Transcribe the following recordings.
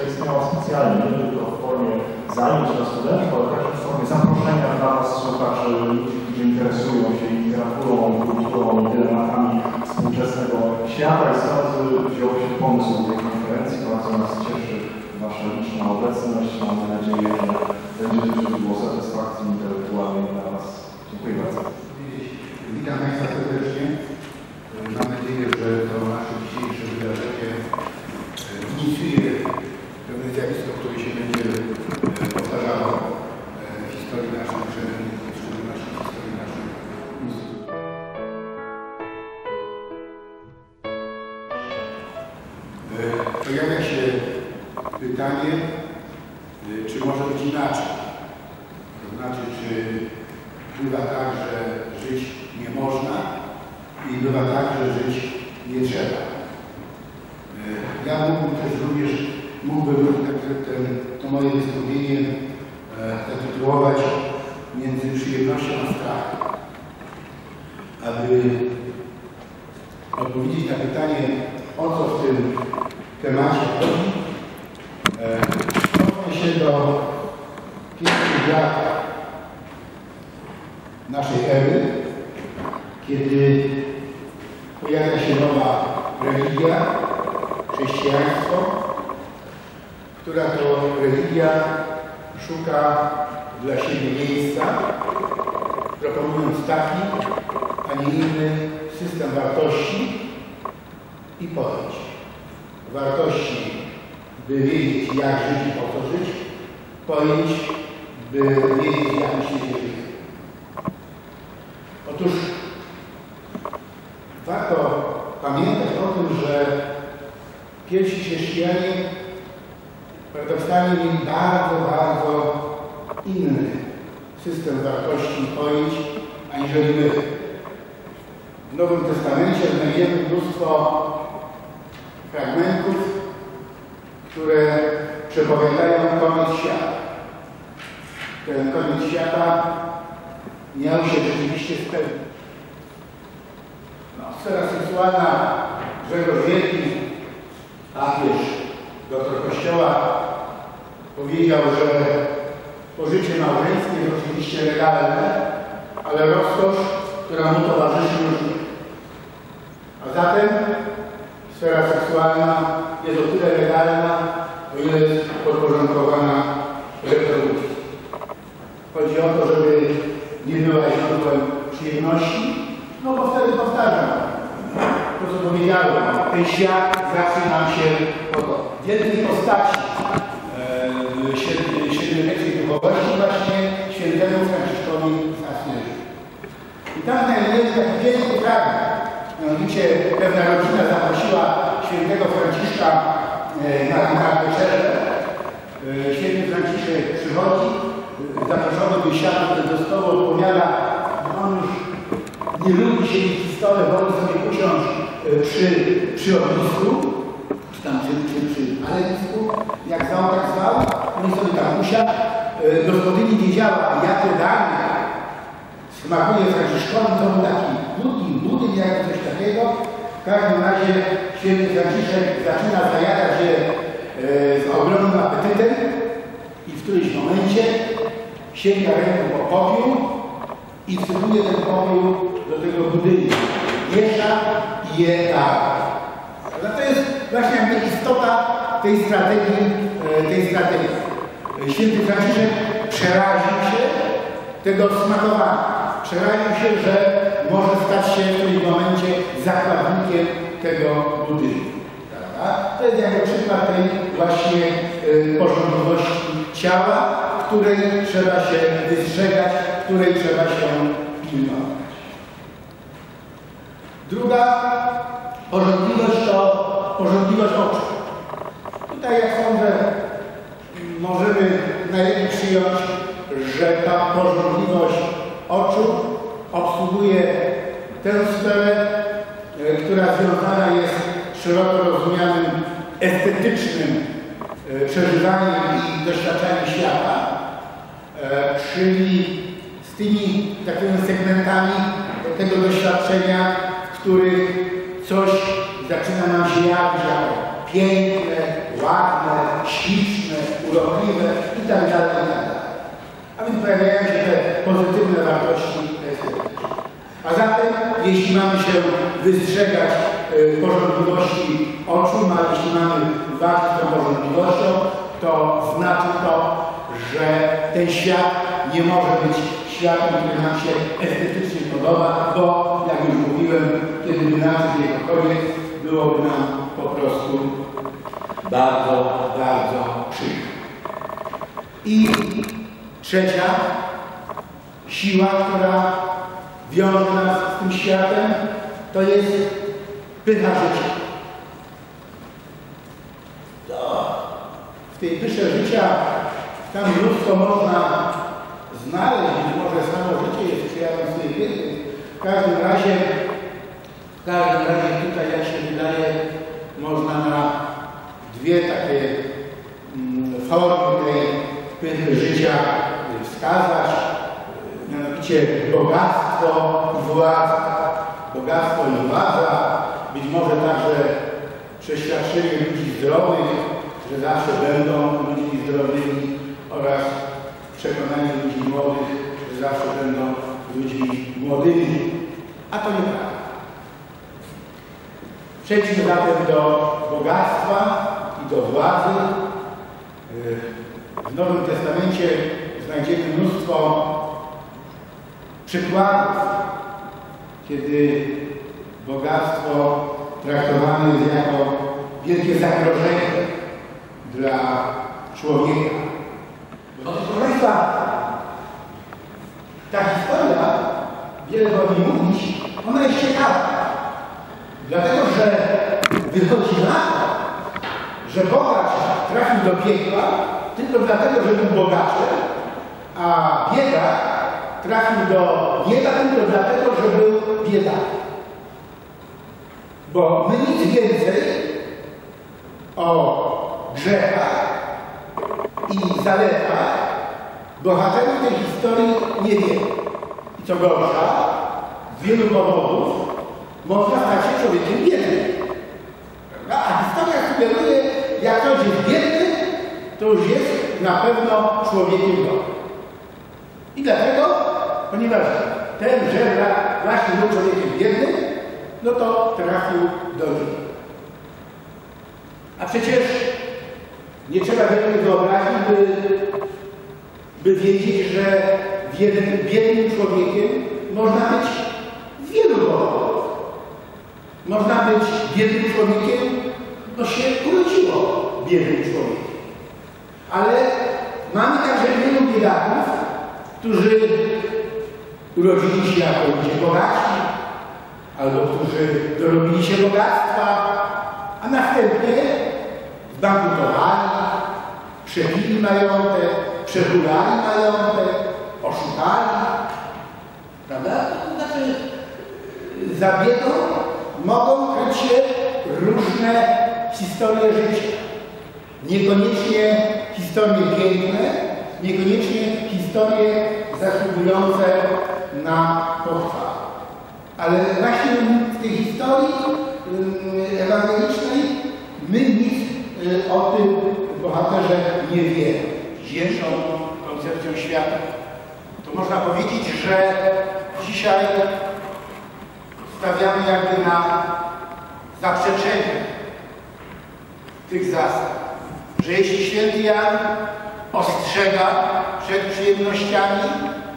zaistniała specjalnie, nie tylko w formie zajęć dla studentów, ale także w formie zaproszenia dla Was słuchaczy, ludzi, którzy interesują się literaturą, kulturą i dylematami współczesnego świata. I stąd wziął się pomysł tej konferencji. Bardzo nas cieszy Wasza liczna obecność. Mamy nadzieję, że będzie to było satysfakcji intelektualnej dla Was. Dziękuję bardzo. Witam Państwa serdecznie. Mam nadzieję, że to nasze dzisiejsze wydarzenie inicjuje pewne zjawisko, które się będzie powtarzało w historii naszych uczelni, w szczególności w historii naszych instytutów. Pojawia się pytanie, czy może być inaczej. To znaczy, czy bywa tak, że żyć nie można i bywa tak, że żyć nie trzeba. Ja mógłbym to moje wystąpienie zatytułować między przyjemnością a strachem. Aby odpowiedzieć na pytanie, o co w tym temacie chodzi, cofnę się do pierwszych lat naszej ery, kiedy pojawia się nowa religia, chrześcijaństwo, która to religia szuka dla siebie miejsca, proponując taki, a nie inny system wartości i pojęć. Wartości, by wiedzieć, jak żyć i po co żyć, pojęć, by wiedzieć, jak myśleć o życiu. Otóż warto pamiętać o tym, że pierwsi chrześcijanie paradoksalnie mieli bardzo inny system wartości i pojęć, aniżeli my. W Nowym Testamencie znajdziemy mnóstwo fragmentów, które przepowiadają koniec świata. Ten koniec świata miał się rzeczywiście spełnić. Sfera seksualna, Grzegorz Wielki, papież, doktor Kościoła, powiedział, że pożycie małżeńskie jest oczywiście legalne, ale rozkosz, która mu towarzyszy, już nie. A zatem sfera seksualna jest o tyle legalna, o ile jest podporządkowana reprodukcji. Chodzi o to, żeby nie była źródłem przyjemności, no bo wtedy powtarzam to, co powiedziałem. Ten świat zaczyna się od wielkiej postaci średniowiecznej duchowości, właśnie świętemu Franciszkowi z Asyżu. I tam znajdujemy taki wielki fragment. Mianowicie pewna rodzina zaprosiła świętego Franciszka na wieczerzę. Święty Franciszek przychodzi, zaproszony do świata, który do stołu odpowiada, on już nie lubi siedzieć przy stole, woli sobie usiąść przy ognisku, czy tam przy palenisku, jak zwał, tak zwał, on sobie tam usiadł. Gospodyni wiedziała, jakie danie smakuje Franciszkowi, to był taki budyń, jak coś takiego. W każdym razie święty Franciszek zaczyna zajadać się z ogromnym apetytem i w którymś momencie sięga ręką po popiół i wsypuje ten popiół do tego budyni. Miesza i je tak. No to jest właśnie jakby istota tej strategii. Święty Franciszek przeraził się tego smakowania. Przeraził się, że może stać się w którymś momencie zakładnikiem tego budynku. To jest jakby przykład tej właśnie porządliwości ciała, której trzeba się wystrzegać, której trzeba się pilnować. Druga porządliwość to porządliwość oczu. Tutaj, jak sądzę, możemy najlepiej przyjąć, że ta porządliwość oczu obsługuje tę sferę, która związana jest z szeroko rozumianym estetycznym przeżywaniem i doświadczaniem świata, czyli z tymi takimi segmentami tego doświadczenia, w których coś zaczyna nam się jawić jako piękne, ładne, śliczne, urokliwe itd. A więc pojawiają się te pozytywne wartości estetyczne. A zatem, jeśli mamy się wystrzegać pożądliwości oczu, jeśli mamy walczyć z tą pożądliwością, to znaczy to, że ten świat nie może być światem, który nam się estetycznie podoba, bo, jak już mówiłem, kiedy by nastąpił jego koniec, byłoby nam po prostu bardzo, bardzo przykro. I trzecia siła, która wiąże nas z tym światem, to jest pycha życia. W tej pysze życia tam mnóstwo można znaleźć, może samo życie jest przejawem z tej pychy. W każdym razie tutaj, jak się wydaje, można na dwie takie formy tej pychy życia wskazać, mianowicie bogactwo i władza. Bogactwo i władza, być może także przeświadczenie ludzi zdrowych, że zawsze będą ludźmi zdrowymi, oraz przekonanie ludzi młodych, że zawsze będą ludźmi młodymi. A to nieprawda. Przejdźmy zatem do bogactwa i do władzy. W Nowym Testamencie znajdziemy mnóstwo przykładów, kiedy bogactwo traktowane jest jako wielkie zagrożenie dla człowieka. Proszę Państwa, ta historia, wiele o niej mówić, ona jest ciekawa. Dlatego, że wychodzi na to, że bogacz trafił do piekła tylko dlatego, że był bogaczem, a biedak trafił do nieba tylko dlatego, że był biedakiem. Bo my nic więcej o grzechach i zaletach bohaterów tej historii nie wiemy. I co gorsza, z wielu powodów można stać się człowiekiem biednym. A historia sugeruje, jak ktoś jest biedny, to już jest na pewno człowiekiem dobrym. I dlatego, ponieważ ten żebrak właśnie był człowiekiem biednym, no to trafił do niego. A przecież nie trzeba wielkiej wyobraźni, by wiedzieć, że biednym człowiekiem można być z wielu powodów. Można być biednym człowiekiem, bo się urodziło biednym człowiekiem. Ale mamy także wielu biedaków, którzy urodzili się jako ludzie bogaci, albo którzy dorobili się bogactwa, a następnie zbankrutowali, przebili majątek, przehulali majątek, oszukali. Prawda? To znaczy, za biedą mogą kryć się różne historie życia. Niekoniecznie historie piękne, niekoniecznie historie zasługujące na pochwałę. Ale właśnie w tej historii ewangelicznej my nic o tym bohaterze nie wiemy. Dzisiejszą koncepcją świata to można powiedzieć, że dzisiaj stawiamy jakby na zaprzeczenie tych zasad, że jeśli święty Jan ostrzega przed przyjemnościami,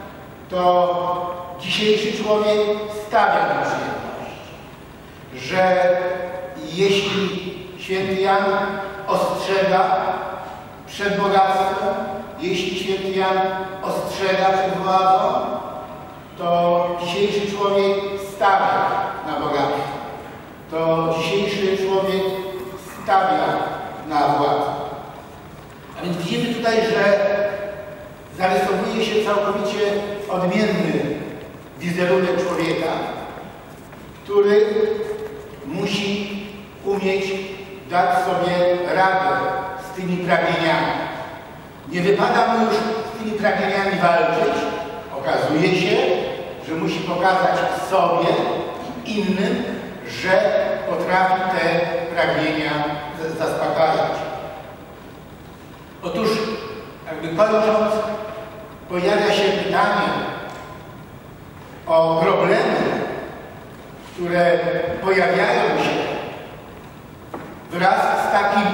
to dzisiejszy człowiek stawia na przyjemność. Że jeśli święty Jan ostrzega przed bogactwem, jeśli święty Jan ostrzega przed władzą, to dzisiejszy człowiek stawia na bogactwo. To dzisiejszy człowiek stawia na władzę. A więc widzimy tutaj, że zarysowuje się całkowicie odmienny wizerunek człowieka, który musi umieć dać sobie radę z tymi pragnieniami. Nie wypada mu już z tymi pragnieniami walczyć. Okazuje się, że musi pokazać sobie i innym, że potrafi te pragnienia zaspokajać. Otóż, jakby kończąc, pojawia się pytanie o problemy, które pojawiają się wraz z takim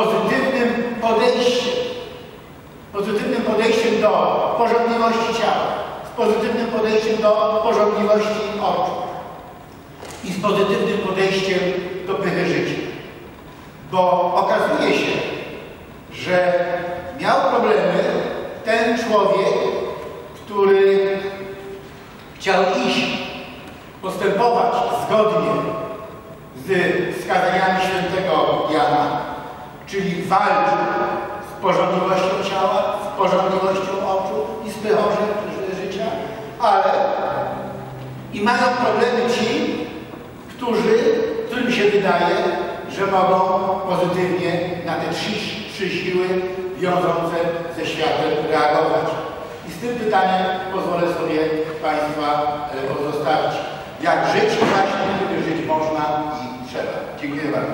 pozytywnym podejściem do porządliwości ciała, z pozytywnym podejściem do porządliwości oczu i z pozytywnym podejściem do pychy życia. Bo okazuje się, że miał problemy ten człowiek, który chciał postępować zgodnie z wskazaniami świętego Jana, czyli walczył z porządliwością ciała, z porządliwością oczu i z pychą życia, ale i mają problemy ci, którym się wydaje, że mogą pozytywnie na te trzy siły wiążące ze światem reagować. I z tym pytaniem pozwolę sobie Państwa pozostawić. Jak żyć właśnie, kiedy żyć można i trzeba. Dziękuję bardzo.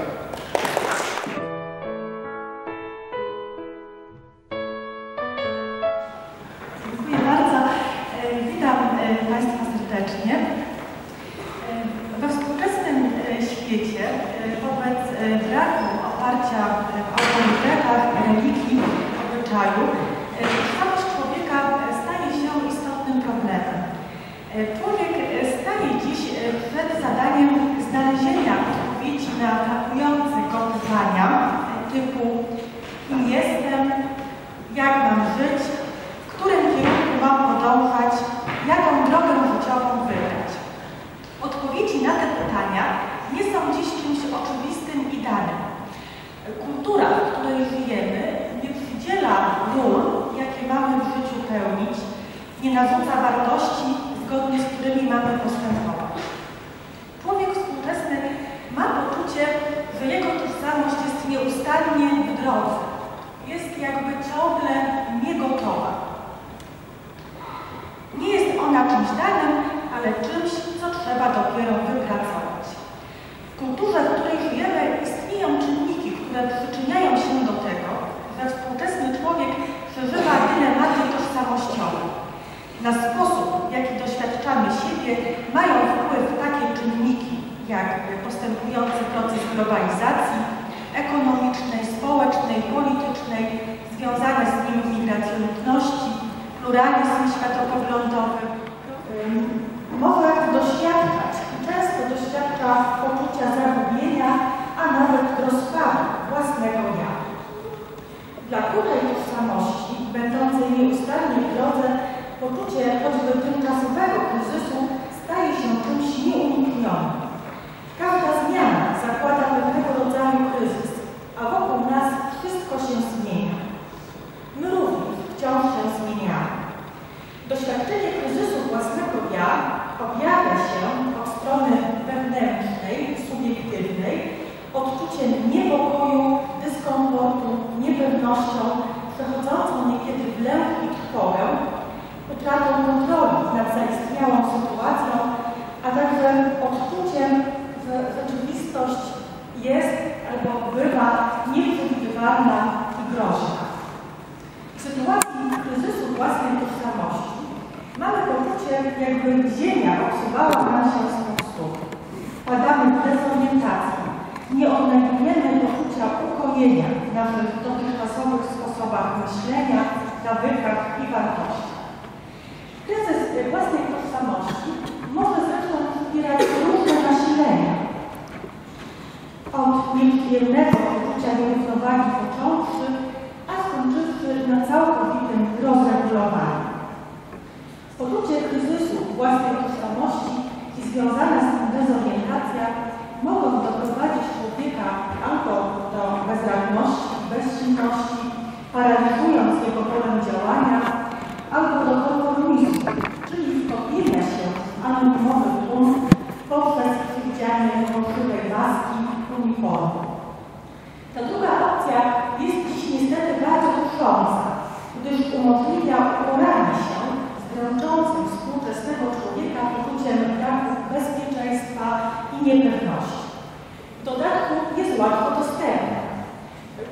Dziękuję bardzo. Witam Państwa serdecznie. We współczesnym świecie wobec braku oparcia w autorytetach, religii, obyczaju, tożsamość człowieka staje się istotnym problemem. Człowiek staje dziś przed zadaniem znalezienia odpowiedzi na atakujące go pytania typu: kim jestem, jak mam żyć, w którym kierunku mam podążać, jaką drogę życiową wybrać. Odpowiedzi na te pytania nie są dziś czymś oczywistym i danym. Kultura, w której żyjemy, nie przydziela ról, jakie mamy w życiu pełnić, nie narzuca wartości, zgodnie z którymi mamy postępować. Człowiek współczesny ma poczucie, że jego tożsamość jest nieustannie w drodze. Jest jakby ciągle niegotowa. Nie jest ona czymś danym, ale czymś, co trzeba dopiero wypracować. W kulturze, w której żyjemy, istnieją czynniki, które przyczyniają się do tego, że współczesny człowiek przeżywa dylematy tożsamościowe. Na sposób, w jaki doświadczamy siebie, mają wpływ takie czynniki, jak postępujący proces globalizacji ekonomicznej, społecznej, politycznej, związane z nim migracją ludności, pluralizm światopoglądowy. Może doświadczać, często doświadcza poczucia zagubienia, a nawet rozpadu własnego ja. Dla której tożsamości, będącej nieustannie w drodze, poczucie choćby tymczasowego kryzysu staje się czymś nieuniknionym. Każda zmiana zakłada pewnego rodzaju kryzys, a wokół nas wszystko się zmienia. My również wciąż się zmieniamy. Doświadczenie kryzysu własnego ja objawia się od strony wewnętrznej, subiektywnej, odczuciem niepokoju, dyskomfortu, niepewnością, przechodzącą niekiedy w lęk i trwogę, utratą kontroli nad zaistniałą sytuacją, a także odczuciem, że rzeczywistość jest albo bywa nieprzewidywalna i groźna. W sytuacji kryzysu własnej tożsamości mamy poczucie, jakby ziemia obsuwała nam się spod stóp. Padamy w dezorientację, nie odnajdujemy poczucia ukojenia w naszych dotychczasowych sposobach myślenia, nawykach i wartościach. Kryzys własnej tożsamości może zresztą wspierać różne nasilenia. Od nieprzyjemnego poczucia nierównowagi począwszy, a skończywszy na całkowitym rozregulowaniu. Poczucie kryzysu własnej tożsamości i związana z tym dezorientacja mogą doprowadzić człowieka albo do bezradności i bezczynności, paraliżując jego polem działania, albo do konformizmu, czyli wtopienia się w anonimowy tłum poprzez widzianie fałszywej maski uniformu. Ta druga opcja jest dziś niestety bardzo kusząca, gdyż umożliwia uporanie się z dręczącym współczesnego człowieka poczuciem braku bezpieczeństwa i niepewności. W dodatku jest łatwo dostępna.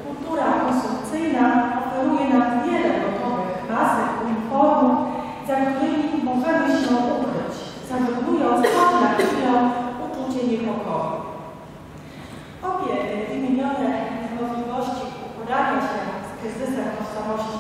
Kultura konsumpcyjna oferuje nam wiele gotowych masek, uniformów, za którymi możemy się ukryć, zażegnując choć na chwilę uczucie niepokoju. Obie wymienione możliwości uporania się z kryzysem tożsamości